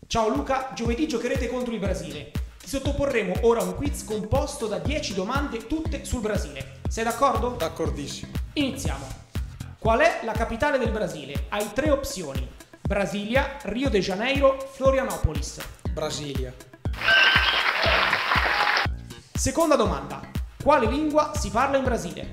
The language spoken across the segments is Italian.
Ciao Luca, giovedì giocherete contro il Brasile. Ti sottoporremo ora un quiz composto da 10 domande tutte sul Brasile. Sei d'accordo? D'accordissimo. Iniziamo. Qual è la capitale del Brasile? Hai 3 opzioni. Brasilia, Rio de Janeiro, Florianopolis. Brasilia. Seconda domanda. Quale lingua si parla in Brasile?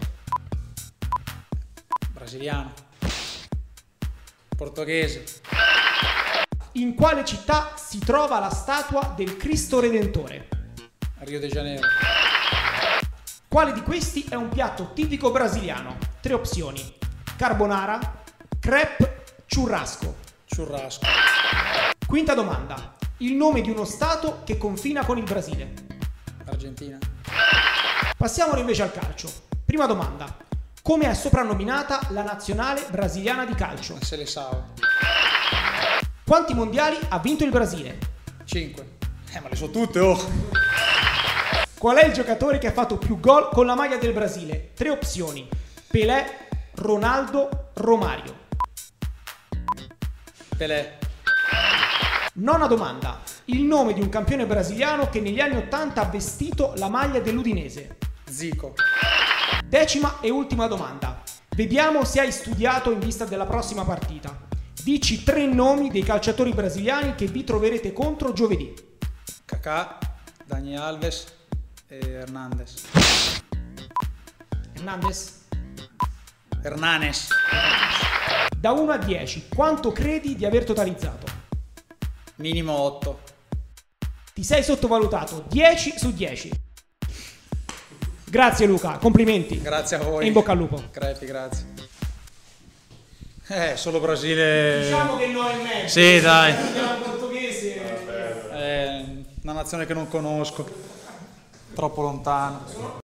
Brasiliano. Portoghese. In quale città si trova la statua del Cristo Redentore? Rio de Janeiro. Quale di questi è un piatto tipico brasiliano? 3 opzioni. Carbonara, crepe, churrasco. Churrasco. Quinta domanda. Il nome di uno stato che confina con il Brasile. Argentina. Passiamo invece al calcio. Prima domanda. Come è soprannominata la nazionale brasiliana di calcio? La Seleção. Quanti mondiali ha vinto il Brasile? 5. Ma le so tutte, oh! Qual è il giocatore che ha fatto più gol con la maglia del Brasile? 3 opzioni. Pelé, Ronaldo, Romario. Pelé. Nona domanda. Il nome di un campione brasiliano che negli anni 80 ha vestito la maglia dell'Udinese. Zico. Decima e ultima domanda. Vediamo se hai studiato in vista della prossima partita. Dici 3 nomi dei calciatori brasiliani che vi troverete contro giovedì. Kaká, Dani Alves e Hernandez. Hernanes. Da 1 a 10, quanto credi di aver totalizzato? Minimo 8. Ti sei sottovalutato, 10 su 10. Grazie Luca, complimenti. Grazie a voi. E in bocca al lupo. Crepi, grazie. Solo Brasile. Diciamo che no in mezzo. Sì, dai. Il portoghese. È una nazione che non conosco. Troppo lontano.